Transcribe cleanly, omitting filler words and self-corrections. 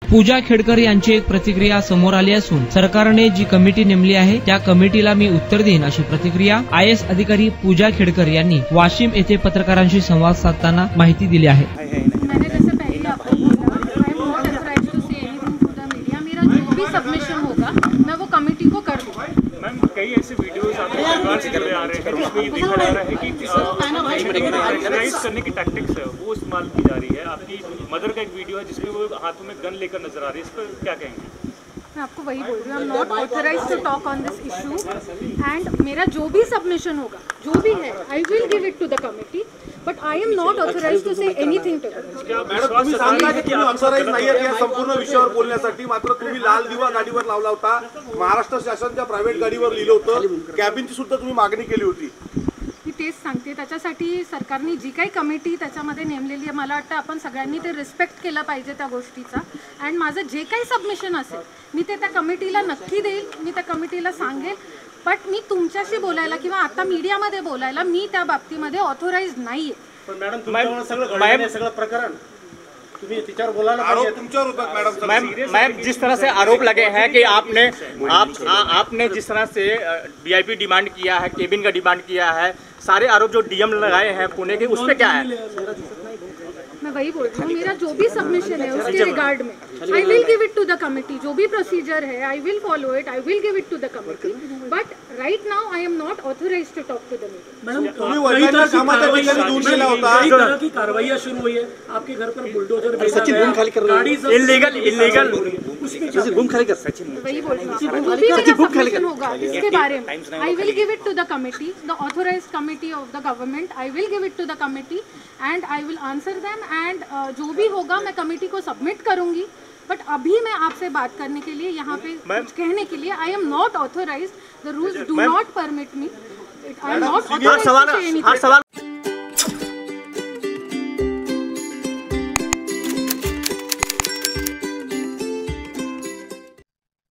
पूजा खेडकर यांची एक प्रतिक्रिया समोर आली असून सरकारने जी कमिटी नेमली आहे त्या कमिटीला मी उत्तर देईन अशी प्रतिक्रिया IAS अधिकारी पूजा खेडकर यांनी वाशिम येथे पत्रकारांशी संवाद साधताना माहिती दिली आहे। सबमिशन होगा मैं वो कमेटी को कर दूंगा। मैम कई ऐसे वीडियोस आप सरकार से कर आ रहे हैं जिसमें ये दिखा जा रहा है कि ऑर्गेनाइज करने की टैक्टिक्स है वो इस्तेमाल की जा रही है। आपकी मदर का एक वीडियो है जिसमें वो हाथों में गन लेकर नजर आ रही है, इस पर क्या कहेंगे? मैं आपको वही बोल रही हूँ, I am not authorized to talk on this issue and मेरा जो भी सबमिशन होगा जो भी है I will give it to the committee but I am not authorized to say anything to madam तुम्ही सांगता की तुम्ही ऑथराइज नाही आहे या संपूर्ण विषयावर बोलण्यासाठी, मात्र तुम्ही लाल दिवा गाडीवर लावला होता, महाराष्ट्र शासनाच्या प्रायव्हेट गाडीवर लिहिलं होतं, कॅबिनची सुद्धा तुम्ही मागणी केली होती। मी तेच सांगते, त्याच्यासाठी सरकारने जी काही कमिटी त्याच्यामध्ये नेमलेली आहे मला वाटतं आपण सगळ्यांनी ते रिस्पेक्ट केलं पाहिजे त्या गोष्टीचा। अँड माझं जे काही सबमिशन असेल मी ते त्या कमिटीला नक्की देईल, मी त्या कमिटीला सांगेल, बट मी तुमच्याशी बोलायला किंवा आता मीडियामध्ये बोलायला मी त्या बाबतीमध्ये ऑथराइज नाहीये। पण मॅडम तुमच्यावर सगळं घडलं हे सगळं प्रकरण तुम्ही तिच्यावर बोलायला आरोप तुमच्यावर होतात मॅडम। मैम जिस तरह से आरोप लगे हैं कि आपने जिस तरह से VIP डिमांड किया है, केबिन का डिमांड किया है, सारे आरोप जो DM लगाए हैं पुणे के, उस पे क्या है? मैं वही बोल रही हूँ, मेरा जो भी सबमिशन है उसके रिगार्ड में I will give it to the committee, जो भी प्रोसीजर है I will follow it, I will give it to the committee, but right now I am not authorized to talk to the media. Madam तुम्ही वैधानिक कामाच्या ठिकाणी दूर गेला होता, कई तरह की कार्रवाइयां शुरू हुई है, आपके घर पर बुलडोजर भेजा गया, इलीगल घूम खाली कर सचिन वही बोल रही हूँ, जो भी मेरा सबमिशन होगा इसके बारे में I will give it to the committee, the authorized committee of the government, I will give it to the committee and I will answer them and जो भी होगा मैं कमिटी को सबमिट करूंगी। बट अभी मैं आपसे बात करने के लिए यहाँ पे कुछ कहने के लिए I am not authorized, the rules do not permit me, I am not authorized to say anything.